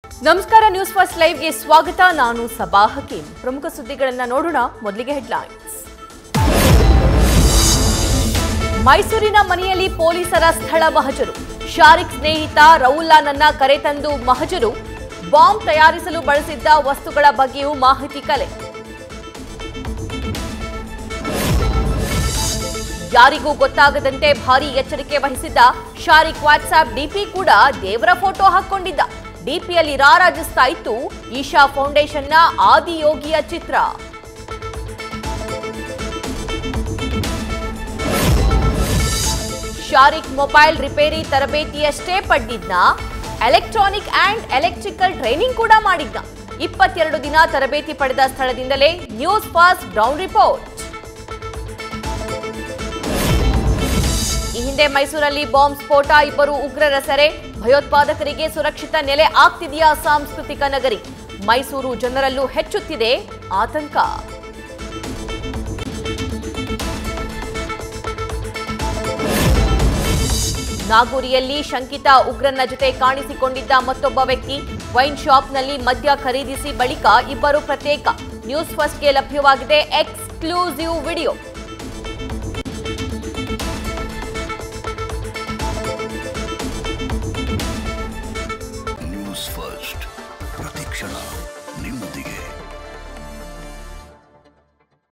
ನಮಸ್ಕಾರ news first ಲೈವ್ಗೆ ಸ್ವಾಗತ. ನಾನು ಸಬಾ ಹಕೀಂ. ಪ್ರಮುಖ ಸುದ್ದಿಗಳನ್ನು ನೋಡೋಣ. ಮೊದಲಿಗೆ ಹೆಡ್ಲೈನ್ಸ್. ಮೈಸೂರಿನ ಮನೆಯಲ್ಲಿ ಪೊಲೀಸರ ಸ್ಥಳ ಮಹಜರು. ಶಾರಿಕ್ ಸ್ನೇಹಿತ ರೌಲಾನನ್ನ ಕರೆತಂದು ಮಹಜರು. ಬಾಂಬ್ ತಯಾರಿಸಲು ಬಳಸಿದ್ದ ವಸ್ತುಗಳ ಬಗ್ಗೆಯೂ ಮಾಹಿತಿ ಕಲೆ. ಯಾರಿಗೂ ಗೊತ್ತಾಗದಂತೆ ಭಾರೀ ಎಚ್ಚರಿಕೆ ವಹಿಸಿದ್ದ ಶಾರಿಕ್ ವಾಟ್ಸ್ಆಪ್ ಡಿಪಿ ಕೂಡ ದೇವರ ಫೋಟೋ ಹಾಕೊಂಡಿದ್ದ. ಡಿಪಿಯಲ್ಲಿ ರಾರಾಜಿಸ್ತಾ ಇತ್ತು ಈಶಾ ಫೌಂಡೇಶನ್ನ ಆದಿಯೋಗಿಯ ಚಿತ್ರ. ಶಾರಿಕ್ ಮೊಬೈಲ್ ರಿಪೇರಿ ತರಬೇತಿಯಷ್ಟೇ ಪಡೆದಿದ್ನ, ಎಲೆಕ್ಟ್ರಾನಿಕ್ ಅಂಡ್ ಎಲೆಕ್ಟ್ರಿಕಲ್ ಟ್ರೈನಿಂಗ್ ಕೂಡ ಮಾಡಿದ್ನ. 22 ದಿನ ತರಬೇತಿ ಪಡೆದ ಸ್ಥಳದಿಂದಲೇ ನ್ಯೂಸ್ ಫಾಸ್ಟ್ ಗ್ರೌಂಡ್ ರಿಪೋರ್ಟ್. ಈ ಹಿಂದೆ ಮೈಸೂರಲ್ಲಿ ಬಾಂಬ್ ಸ್ಫೋಟ, 2 ಉಗ್ರರ ಸೆರೆ. ಭಯೋತ್ಪಾದಕರಿಗೆ ಸುರಕ್ಷಿತ ನೆಲೆ ಆಗ್ತಿದೆಯಾ ಸಾಂಸ್ಕೃತಿಕ ನಗರಿ? ಮೈಸೂರು ಜನರಲ್ಲೂ ಹೆಚ್ಚುತ್ತಿದೆ ಆತಂಕ. ನಾಗೂರಿಯಲ್ಲಿ ಶಂಕಿತ ಉಗ್ರನ ಜೊತೆ ಕಾಣಿಸಿಕೊಂಡಿದ್ದ ಮತ್ತೊಬ್ಬ ವ್ಯಕ್ತಿ. ವೈನ್ ಶಾಪ್ನಲ್ಲಿ ಮದ್ಯ ಖರೀದಿಸಿ ಬಳಿಕ 2 ಪ್ರತ್ಯೇಕ. ನ್ಯೂಸ್ ಫಸ್ಟ್ಗೆ ಲಭ್ಯವಾಗಿದೆ ಎಕ್ಸ್ಕ್ಲೂಸಿವ್ ವಿಡಿಯೋ.